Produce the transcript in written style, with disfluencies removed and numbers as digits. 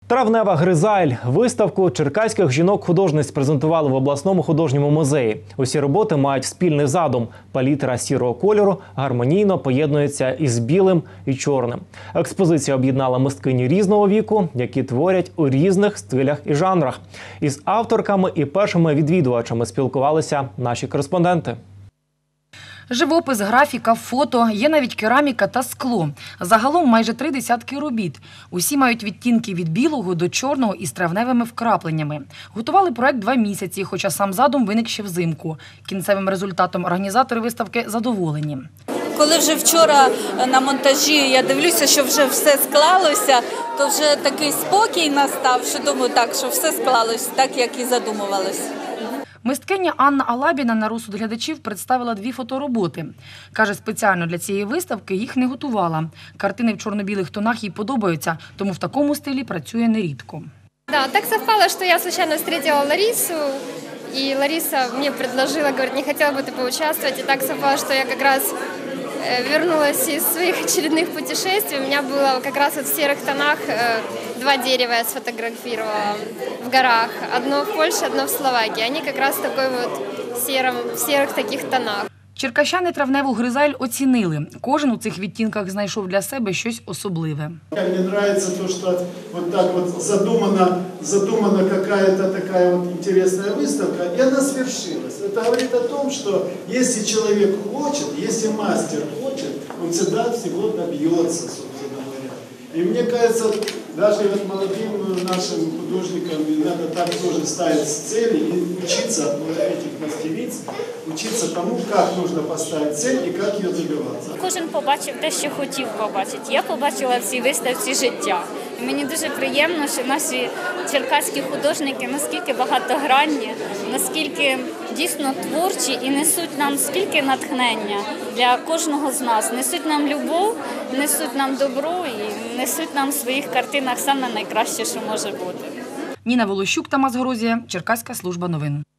Травнева Гризайль. Виставку черкаських жінок-художниць презентували в обласному художньому музеї. Усі роботи мають спільний задум. Палітра сірого кольору гармонійно поєднується із білим і чорним. Експозиція об'єднала мисткині різного віку, які творять у різних стилях і жанрах. Із авторками і першими відвідувачами спілкувалися наші кореспонденти. Живопис, графіка, фото, є навіть кераміка та скло. Загалом майже 3 десятки робіт. Усі мають відтінки від білого до чорного із травневими вкрапленнями. Готували проект 2 місяці, хоча сам задум виник ще взимку. Кінцевим результатом організатори виставки задоволені. Коли вже вчора на монтажі я дивлюся, що вже все склалося, то вже такий спокій настав, що думаю, так, що все склалося так, як і задумувалося. Мисткиня Анна Алабіна на розсуд глядачів представила 2 фотороботи. Каже, спеціально для цієї виставки їх не готувала. Картини в чорно-білих тонах їй подобаються, тому в такому стилі працює нерідко. Да, так совпало, что я случайно встретила Ларису, и Лариса мне предложила, говорит, не хотела бы ты поучаствовать. И так совпало, что я как раз вернулась из своих очередных путешествий. У меня было как раз вот в серых тонах 2 дерева я сфотографировала в горах. Одно в Польше, одно в Словакии. Они как раз в такой вот в серых таких тонах. Черкащани травневу Гризайль оцінили. Кожен у цих відтінках знайшов для себе щось особливе. Мне нравится то, что вот так вот задумана какая-то такая вот интересная выставка, и она свершилась. Это говорит о том, что если человек хочет, если мастер хочет, он всегда всего добьется, собственно говоря. И мне кажется, даже вот молодым нашим художникам надо так тоже ставить цели и учиться от этих мастериц, учиться тому, как нужно поставить цель и как ее добиваться. Кожен побачив те, що хотів побачити. Я побачила в цій виставці життя. І мені дуже приємно, що наші черкаські художники наскільки багатогранні, наскільки дійсно творчі і несуть нам скільки натхнення для кожного з нас. Несуть нам любов, несуть нам добро і несуть нам в своїх картинах саме найкраще, що може бути. Ніна Волощук, Тамас Грозія, Черкаська служба новин.